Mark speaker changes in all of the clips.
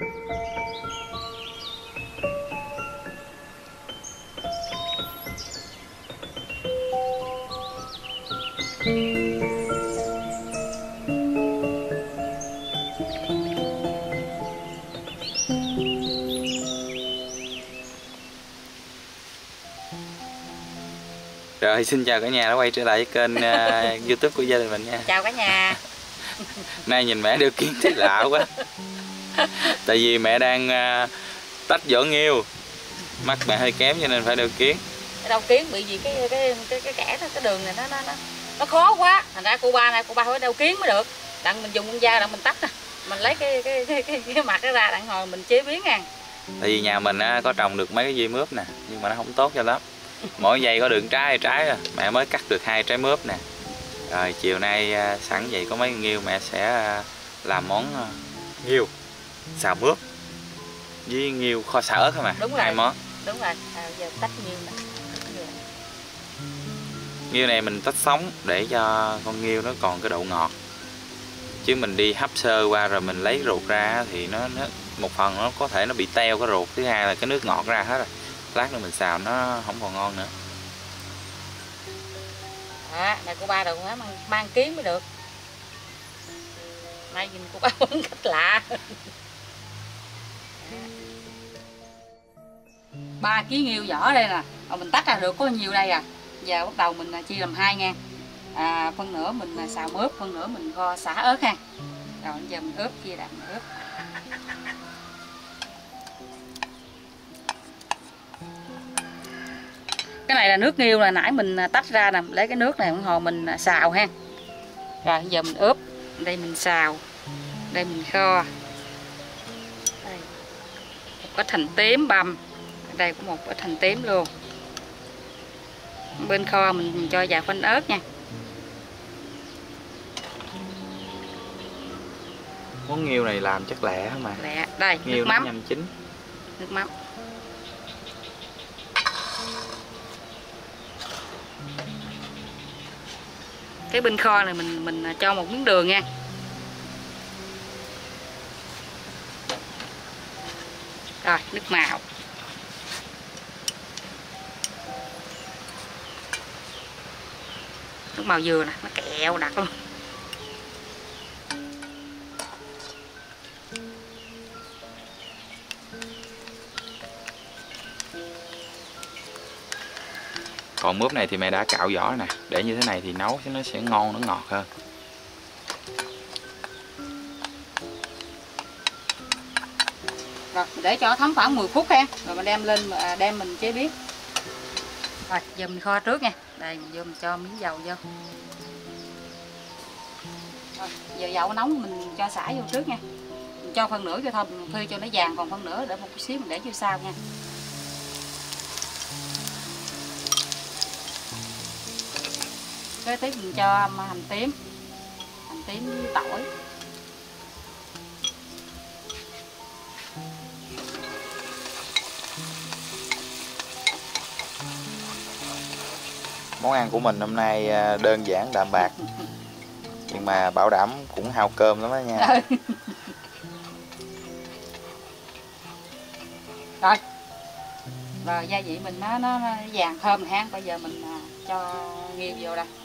Speaker 1: Rồi, xin chào cả nhà đã quay trở lại với kênh YouTube của gia đình mình nha.
Speaker 2: Chào cả nhà.
Speaker 1: Nay nhìn mẹ đeo kiến thấy lạ quá. Tại vì mẹ đang tách vỏ nghêu, mắt mẹ hơi kém cho nên phải đeo kiến.
Speaker 2: Đeo kiến bị gì cái kẻ đó, cái đường này nó khó quá. Thành ra cô ba phải đeo kiến mới được. Đặng mình dùng con dao đặng mình tách, mình lấy cái mặt nó ra đặng hồi mình chế biến nha.
Speaker 1: Tại vì nhà mình có trồng được mấy cái dây mướp nè, nhưng mà nó không tốt cho lắm. Mỗi dây có đường trái rồi, mẹ mới cắt được 2 trái mướp nè. Rồi chiều nay sẵn vậy có mấy nghêu mẹ sẽ làm món nghêu xào mướp với nghêu kho sở thôi mà. Đúng rồi. 2 món.
Speaker 2: Đúng rồi. Giờ tách nghêu nè.
Speaker 1: Nghêu này mình tách sống để cho con nghêu nó còn cái độ ngọt. Chứ mình đi hấp sơ qua rồi mình lấy ruột ra thì nó một phần nó có thể nó bị teo cái ruột, thứ hai là cái nước ngọt ra hết rồi. Lát nữa mình xào nó không còn ngon nữa.
Speaker 2: Này cô ba đừng mang kiến mới được. Nay nhìn cô ba muốn cách lạ. 3 kg nghêu vỏ đây nè. Mình tách ra được có nhiều đây à. Giờ bắt đầu mình chia làm 2 nha. Phân nửa mình xào mướp, phân nửa mình kho xả ớt ha. Rồi giờ mình ướp, chia đạm ướp. Cái này là nước nghêu là nãy mình tách ra nè, lấy cái nước này hồi mình xào ha. Rồi giờ mình ướp, đây mình xào, đây mình kho. Đây. Một ít hành tím băm, đây cũng một ít hành tím luôn. Bên kho mình cho vài khoanh ớt nha.
Speaker 1: Món nghêu này làm chắc lẹ hả mà.
Speaker 2: Lẹ, đây
Speaker 1: nghêu
Speaker 2: nước mắm.
Speaker 1: Nhanh chín.
Speaker 2: Nước mắm. Cái bên kho này mình cho một miếng đường nha. Rồi, nước màu. Nước màu dừa nè, nó kẹo đặc luôn.
Speaker 1: Còn mướp này thì mẹ đã cạo vỏ nè, để như thế này thì nấu nó sẽ ngon, nó ngọt hơn.
Speaker 2: Rồi để cho thấm khoảng 10 phút ha, rồi mình đem lên đem mình chế biến. Rồi giờ mình kho trước nha. Đây mình vô mình cho miếng dầu vô. Rồi, giờ dầu nóng mình cho xả vô trước nha. Mình cho phân nửa cho thôi, mình phi cho nó vàng, còn phân nửa để một chút xíu mình để vô sau nha. Kế tiếp mình cho hành tím với tỏi.
Speaker 1: Món ăn của mình hôm nay đơn giản đạm bạc, nhưng mà bảo đảm cũng hao cơm lắm đó nha.
Speaker 2: Rồi gia vị mình nó vàng thơm ha. Bây giờ mình cho nghêu vô đây.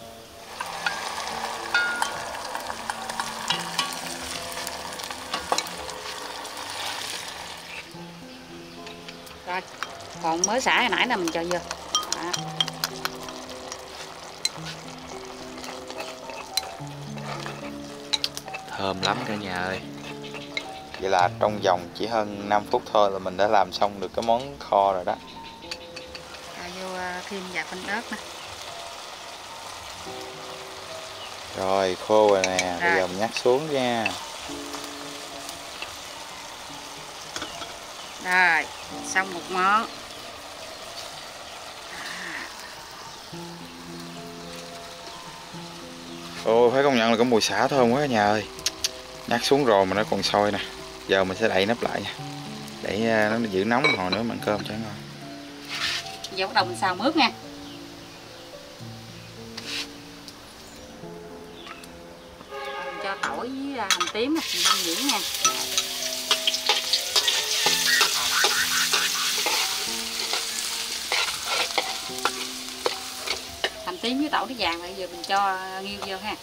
Speaker 2: Rồi, còn mới xả hồi nãy là mình cho vô. Đó.
Speaker 1: Thơm lắm cả nhà ơi. Vậy là trong vòng chỉ hơn 5 phút thôi là mình đã làm xong được cái món kho rồi đó.
Speaker 2: Vô thêm vài phân ớt nè.
Speaker 1: Rồi khô rồi nè, bây giờ mình nhắc xuống nha.
Speaker 2: Rồi, xong một món.
Speaker 1: Ồ, phải công nhận là có mùi xả thơm quá cả nhà ơi. Nhắc xuống rồi mà nó còn sôi nè. Giờ mình sẽ đậy nắp lại nha, để nó giữ nóng hồi nữa mình cơm cho ngon.
Speaker 2: Giờ bắt đầu mình xào mướp nha. Mình cho tỏi với hành tím mình băm nhuyễn nha. đậu nó vàng rồi, giờ mình cho nghêu vô ha.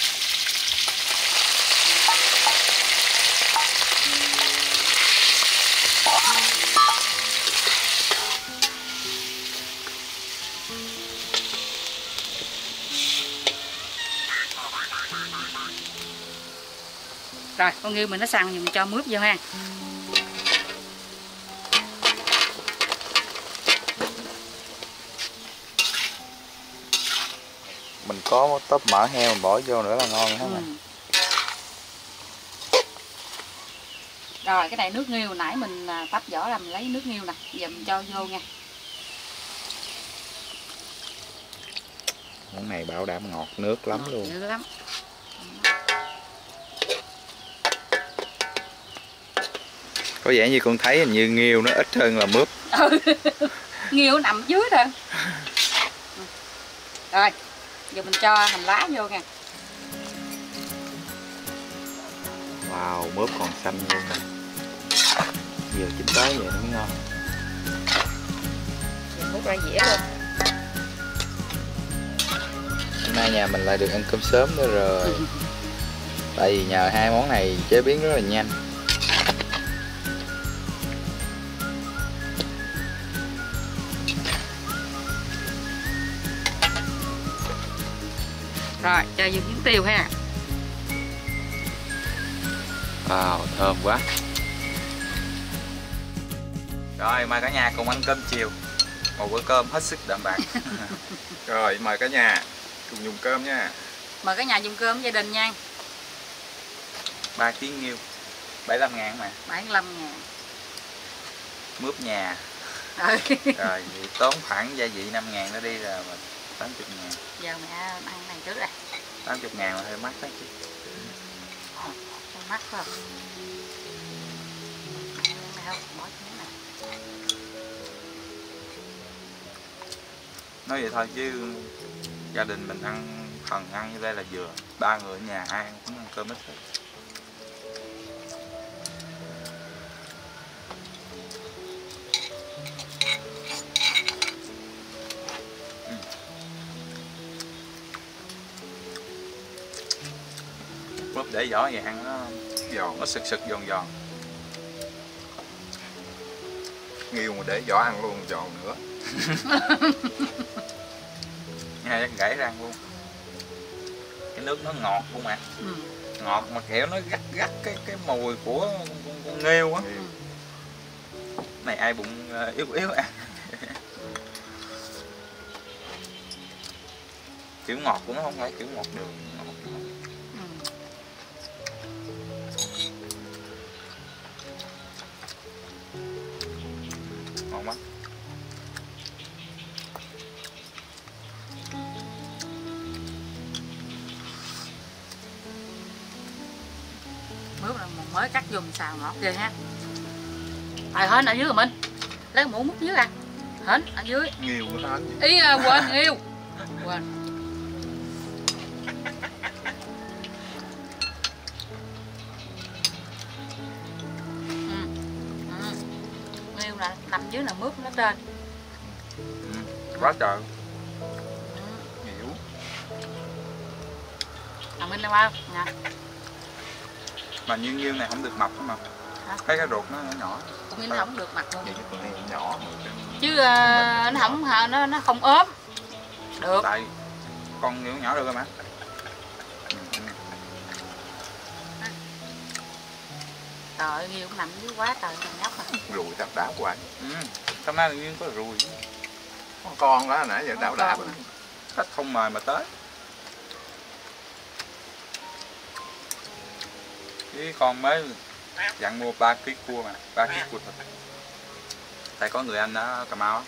Speaker 2: Rồi con nghêu mình nó săn thì mình cho mướp vô ha.
Speaker 1: Mình có tóp mỡ heo mình bỏ vô nữa là ngon hết nè.
Speaker 2: Rồi cái này nước nghêu nãy mình tách vỏ ra mình lấy nước nghêu nè, giờ mình cho vô nha.
Speaker 1: Món này bảo đảm ngọt nước lắm luôn.
Speaker 2: Dữ lắm.
Speaker 1: Có vẻ như con thấy hình như nghêu nó ít hơn là mướp.
Speaker 2: Nghêu nằm dưới thôi. Rồi, giờ mình cho hành lá vô nha.
Speaker 1: Wow, mướp còn xanh luôn nè. Vừa chín tới vậy nó mới ngon.
Speaker 2: Mình múc ra dĩa luôn.
Speaker 1: Hôm nay nhà mình lại được ăn cơm sớm nữa rồi. Tại vì nhờ hai món này chế biến rất là nhanh.
Speaker 2: Rồi, cho vô miếng tiêu ha.
Speaker 1: Wow, thơm quá. Rồi, mời cả nhà cùng ăn cơm chiều. Một bữa cơm hết sức đạm bạc.
Speaker 3: Rồi, mời cả nhà cùng dùng cơm nha.
Speaker 2: Mời cả nhà dùng cơm gia đình nha.
Speaker 1: 3 kg nghêu 75 ngàn mà.
Speaker 2: 75 ngàn.
Speaker 1: Mướp nhà.
Speaker 2: Rồi,
Speaker 1: Rồi, vậy tốn khoảng gia vị 5 ngàn nó đi là 80 ngàn.
Speaker 2: giờ mẹ ăn này trước đây.
Speaker 1: 80 ngàn là hơi mắc đó chứ.
Speaker 2: Hơi mắc phải không? Mẹ không, bỏ cái này.
Speaker 1: Nói vậy thôi chứ gia đình mình ăn phần ăn như đây là vừa. 3 người ở nhà ai cũng ăn cơm ít hết. Mướp để vỏ vậy ăn nó
Speaker 3: Giòn,
Speaker 1: nó sực sực giòn giòn.
Speaker 3: nghêu mà để vỏ ăn luôn, giòn nữa.
Speaker 1: Nghe chắc gãy răng luôn. Cái nước nó ngọt luôn mà. Ngọt mà kiểu nó gắt gắt cái mùi của con nghêu á. Này ai bụng yếu yếu ăn. Kiểu ngọt của nó không phải kiểu ngọt đường, ngọt. Ngon quá.
Speaker 2: Mướp là mình mới cắt dùng xào ngọt ghê ha. Rồi hến ở dưới rồi mình. Lấy cái muỗng múc dưới ra. Hến ở dưới.
Speaker 3: Nghêu nó hết.
Speaker 2: Ý quên nghêu. Quên. Nghêu là nằm dưới là mướp nó trên.
Speaker 1: Quá trời.
Speaker 3: Nghêu.
Speaker 2: Mình đâu không? Nè.
Speaker 1: Mà như này không được mập mà.
Speaker 2: Hả?
Speaker 1: Thấy cái ruột nó nhỏ.
Speaker 2: Mình không được mặt luôn.
Speaker 3: Vậy chứ con này nhỏ mà.
Speaker 2: Chứ nó không nó không ốm. Được.
Speaker 1: Tại con nghêu nhỏ được rồi mà.
Speaker 2: Trời ơi, nghêu cũng nằm dưới quá trời thằng nhóc à.
Speaker 3: Rùi đạp đạp hoài.
Speaker 1: Hôm nay tự nhiên có ruồi.
Speaker 3: Con đó nãy giờ đạp đạp.
Speaker 1: Khách không mời mà tới. Cái con mới dặn mua 3 kg cua mà, 3 kg cua thịt. Tại có người anh ở Cà Mau á.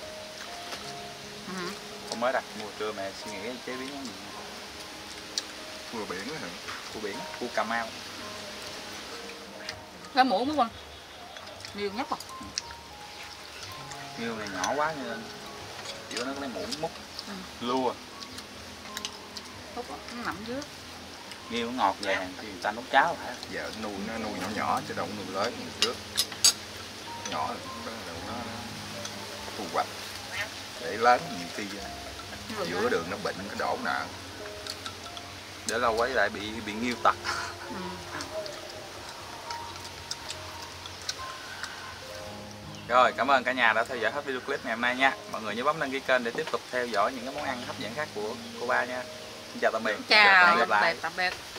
Speaker 1: Con mới đặt mua trưa mẹ suy nghĩ chế biến món gì.
Speaker 3: Cua biển đó hả?
Speaker 1: Cua biển, cua Cà Mau.
Speaker 2: Cái muỗng đúng không? Nghêu nhóc à.
Speaker 1: Nghêu này nhỏ quá nên kiểu nó lấy muỗng múc lua.
Speaker 2: Nó nằm dưới.
Speaker 1: Nghêu nó ngọt vậy thì người ta nấu cháo hả?
Speaker 3: Giờ nuôi nó nuôi nhỏ nhỏ chứ đâu có nuôi lớn như trước. Nhỏ nó thu hoạch để lớn nhiều khi giữa đường nó bệnh cái đổ nợ, để lâu quá lại bị nghiêu tật.
Speaker 2: Ừ.
Speaker 1: Rồi, cảm ơn cả nhà đã theo dõi hết video clip ngày hôm nay nha. Mọi người nhớ bấm đăng ký kênh để tiếp tục theo dõi những cái món ăn hấp dẫn khác của cô Ba nha. Xin chào tạm biệt.
Speaker 2: Chào,
Speaker 1: Hẹn gặp lại.
Speaker 2: tạm biệt.